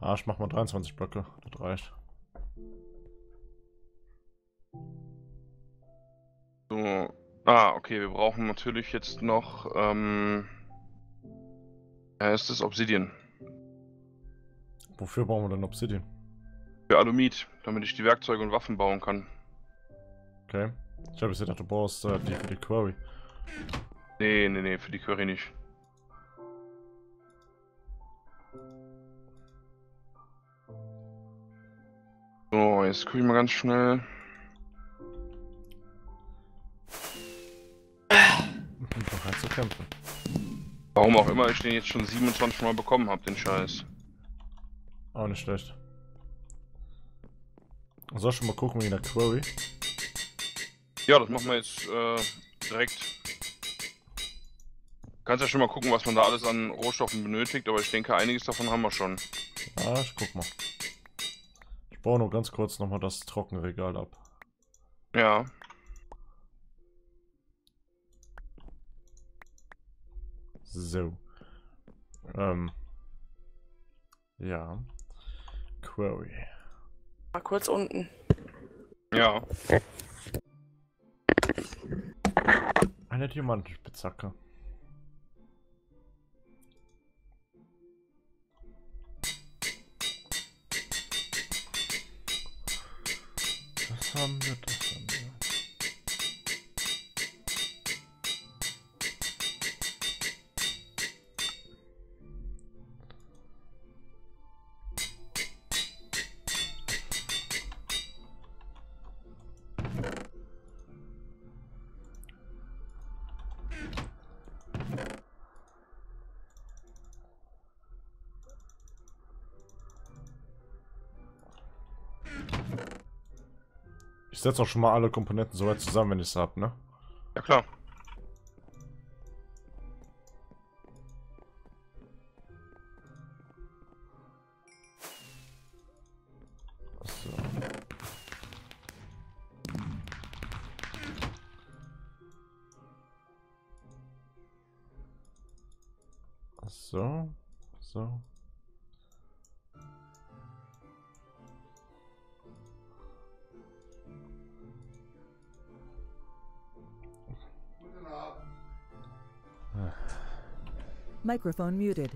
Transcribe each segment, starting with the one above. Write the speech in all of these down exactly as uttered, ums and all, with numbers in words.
Arsch, mach mal dreiundzwanzig Blöcke. Das reicht. So. Ah, okay, wir brauchen natürlich jetzt noch, ähm... ja, ist das Obsidian. Wofür brauchen wir denn Obsidian? Für Alumit, damit ich die Werkzeuge und Waffen bauen kann. Okay. Ich habe jetzt gedacht, du brauchst äh, die für die Quarry. Nee, nee, nee, für die Query nicht. So, jetzt gucke ich mal ganz schnell. Ich bin bereit zu kämpfen. Warum auch immer ich den jetzt schon siebenundzwanzig Mal bekommen habe, den Scheiß. Auch nicht schlecht. Soll ich schon mal gucken wegen der Quarry? Ja, das machen wir jetzt äh, direkt. Kannst ja schon mal gucken, was man da alles an Rohstoffen benötigt, aber ich denke, einiges davon haben wir schon. Ah, ich guck mal. Ich baue nur ganz kurz nochmal das Trockenregal ab. Ja. So. Ähm. Ja. Quarry. Mal kurz unten. Ja. Eine Diamantenspitzhacke. Das haben wir, das haben wir. Ich setze auch schon mal alle Komponenten so weit zusammen, wenn ich es habe, ne? Ja, klar. So. So. So. Microphone muted.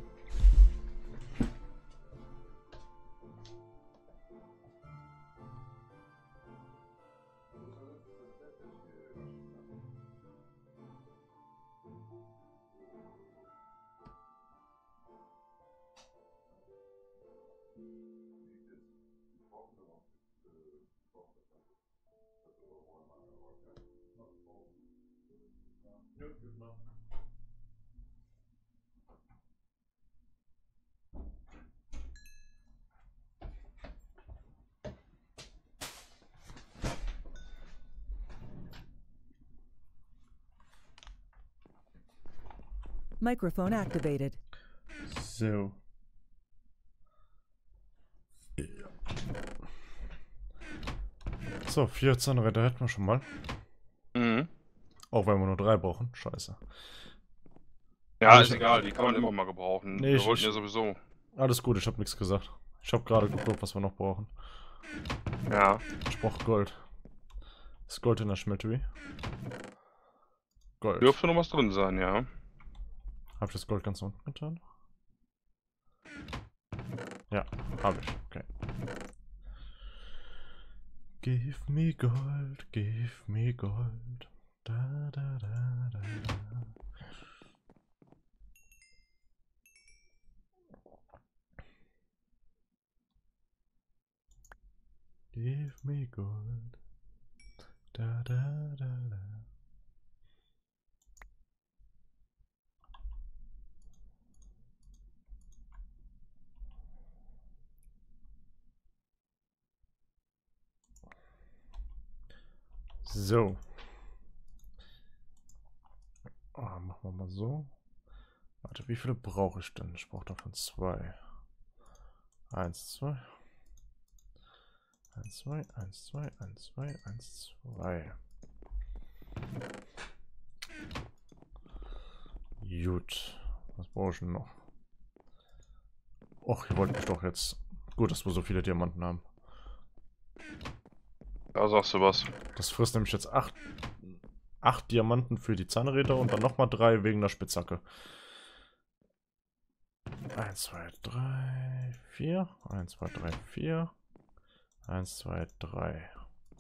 Microphone activated. So. So, vier Zahnräder hätten wir schon mal. Mhm. Auch wenn wir nur drei brauchen. Scheiße. Ja, Also ist ich- egal, die kann man immer mal gebrauchen. Nee, wir ich- wollten ich- ja sowieso. Alles gut, ich habe nichts gesagt. Ich habe gerade geguckt, was wir noch brauchen. Ja. Ich brauche Gold. Ist Gold in der Schmelterie? Gold. Dürfte noch was drin sein, ja. Habe ich das Gold ganz unten getan? Ja, habe ich. Okay. Give me gold, give me gold. Da, da, da, da, da. Give me gold. Da, da, da, da. So. Oh, machen wir mal so. Warte, wie viele brauche ich denn? Ich brauche davon zwei. Eins, zwei. Eins, zwei, eins, zwei, eins, zwei, eins, zwei. Gut. Was brauche ich denn noch? Och, ihr wollt mich doch jetzt Gut, dass wir so viele Diamanten haben. Da sagst du was. Das frisst nämlich jetzt acht, acht Diamanten für die Zahnräder und dann nochmal drei wegen der Spitzhacke. eins, zwei, drei, vier. eins, zwei, drei, vier. eins, zwei, drei.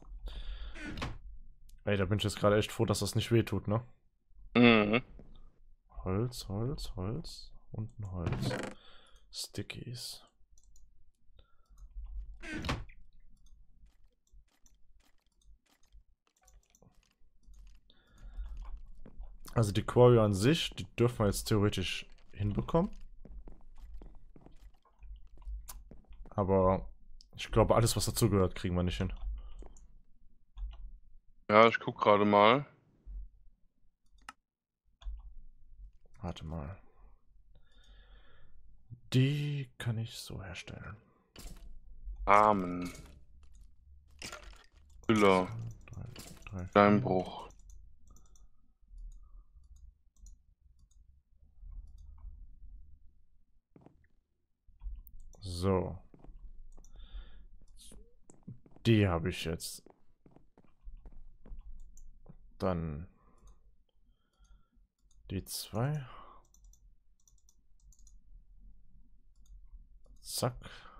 Ey, da bin ich jetzt gerade echt froh, dass das nicht wehtut, ne? Mhm. Holz, Holz, Holz. Unten Holz. Stickies. Also die Quarry an sich, die dürfen wir jetzt theoretisch hinbekommen. Aber ich glaube, alles, was dazugehört, kriegen wir nicht hin. Ja, ich guck gerade mal. Warte mal. Die kann ich so herstellen. Rahmen. Füller. Drei, drei, vier. Steinbruch. So. Die habe ich jetzt. Dann die zwei. Zack.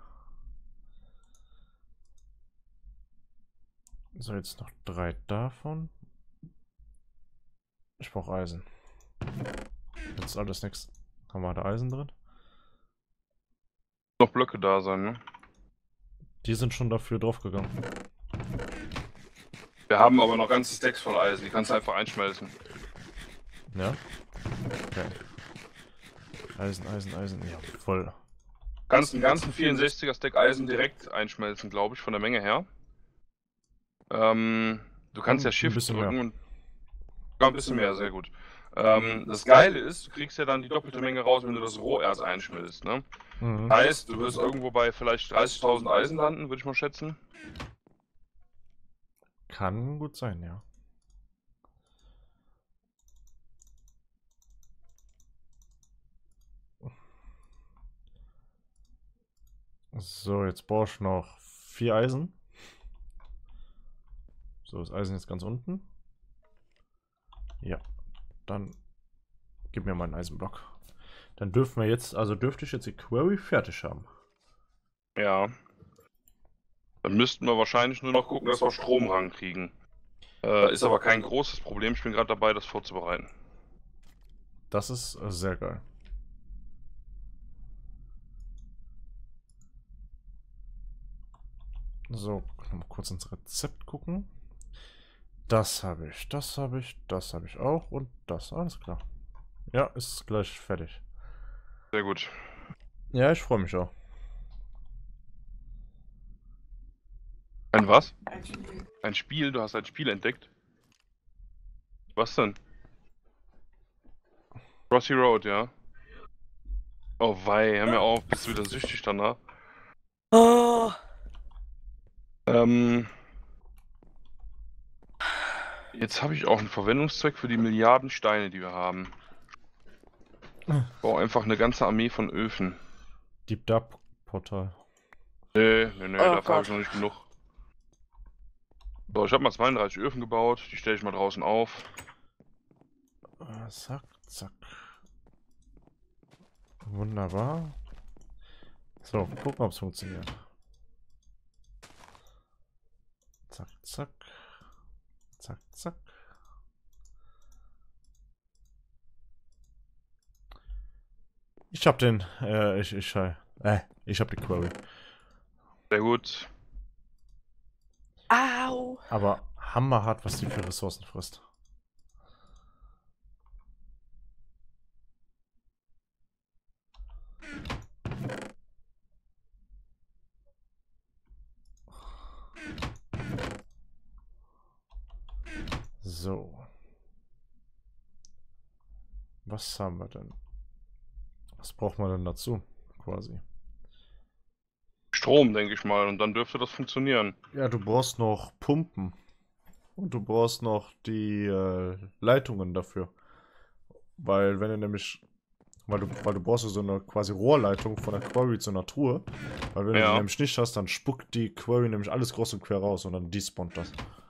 So, jetzt noch drei davon. Ich brauche Eisen. Jetzt alles nichts. Haben wir da Eisen drin? Noch Blöcke da sein, ne? Die sind schon dafür draufgegangen. Wir haben aber noch ganze Stacks voll Eisen, die kannst du einfach einschmelzen. Ja? Okay. Eisen, Eisen, Eisen. Ja, voll. Kannst einen ganzen vierundsechziger Stack Eisen direkt einschmelzen, glaube ich, von der Menge her. Ähm, du kannst ja Ein Shift bisschen drücken mehr. und... Ja, ein bisschen mehr, sehr gut. Ähm, das Geile ist, du kriegst ja dann die doppelte Menge raus, wenn du das Roherz einschmilzt, ne? Mhm. Heißt, du wirst irgendwo bei vielleicht dreißigtausend Eisen landen, würde ich mal schätzen. Kann gut sein, ja. So, jetzt brauche ich noch vier Eisen. So, das Eisen jetzt ganz unten. Ja, dann gib mir mal einen Eisenblock. Dann dürfen wir jetzt, also dürfte ich jetzt die Query fertig haben. Ja. Dann müssten wir wahrscheinlich nur noch gucken, dass wir Strom rankriegen. Äh, ist aber kein großes Problem, ich bin gerade dabei, das vorzubereiten. Das ist äh, sehr geil. So, mal kurz ins Rezept gucken. Das habe ich, das habe ich, das habe ich auch und das, alles klar. Ja, ist gleich fertig. Sehr gut. Ja, ich freue mich auch. Ein was? Ein Spiel. Ein Spiel? Du hast ein Spiel entdeckt? Was denn? Crossy Road, ja. Oh wei, hör mir auf, bist du wieder süchtig danach? Oh, Ähm... Jetzt habe ich auch einen Verwendungszweck für die Milliarden Steine, die wir haben. Ich brauche einfach eine ganze Armee von Öfen. Deep Dub Portal. Nee, nee, nee, Oh dafür habe Gott. ich noch nicht genug. So, ich habe mal zweiunddreißig Öfen gebaut, die stelle ich mal draußen auf. Äh, zack, zack. Wunderbar. So, gucken, ob es funktioniert. Zack, zack. Zack, zack. Ich hab den, äh, ich, ich, äh, ich hab die Query. Sehr gut. au. Aber hammerhart, was die für Ressourcen frisst. So. Was haben wir denn? Was braucht man denn dazu, quasi? Strom, denke ich mal, und dann dürfte das funktionieren. Ja, du brauchst noch Pumpen. Und du brauchst noch die äh, Leitungen dafür. Weil wenn du nämlich Weil du, weil du brauchst so eine quasi Rohrleitung von der Quarry zu einer Truhe. Weil wenn Ja. du die nämlich nicht hast, dann spuckt die Quarry nämlich alles groß und quer raus und dann despawnt das.